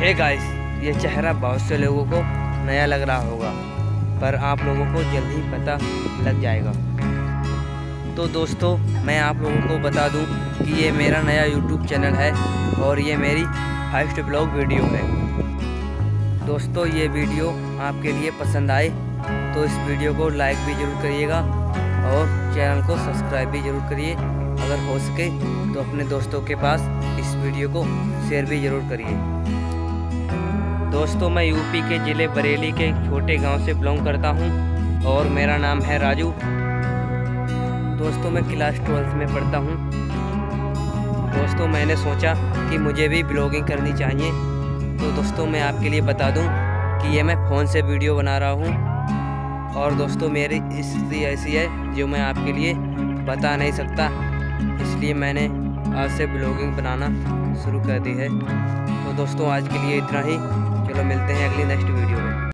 Hey guys, ये चेहरा बहुत से लोगों को नया लग रहा होगा, पर आप लोगों को जल्द ही पता लग जाएगा। तो दोस्तों, मैं आप लोगों को बता दूं कि ये मेरा नया YouTube चैनल है और ये मेरी फर्स्ट ब्लॉग वीडियो है। दोस्तों, ये वीडियो आपके लिए पसंद आए तो इस वीडियो को लाइक भी ज़रूर करिएगा और चैनल को सब्सक्राइब भी ज़रूर करिए। अगर हो सके तो अपने दोस्तों के पास इस वीडियो को शेयर भी ज़रूर करिए। दोस्तों, मैं यूपी के ज़िले बरेली के छोटे गांव से बिलोंग करता हूं और मेरा नाम है राजू। दोस्तों, मैं क्लास 12th में पढ़ता हूं। दोस्तों, मैंने सोचा कि मुझे भी ब्लॉगिंग करनी चाहिए, तो दोस्तों मैं आपके लिए बता दूं कि ये मैं फ़ोन से वीडियो बना रहा हूं और दोस्तों मेरी स्थिति ऐसी है जो मैं आपके लिए बता नहीं सकता, इसलिए मैंने आज से ब्लॉगिंग बनाना शुरू कर दी है। तो दोस्तों, आज के लिए इतना ही। चलो मिलते हैं अगली नेक्स्ट वीडियो में।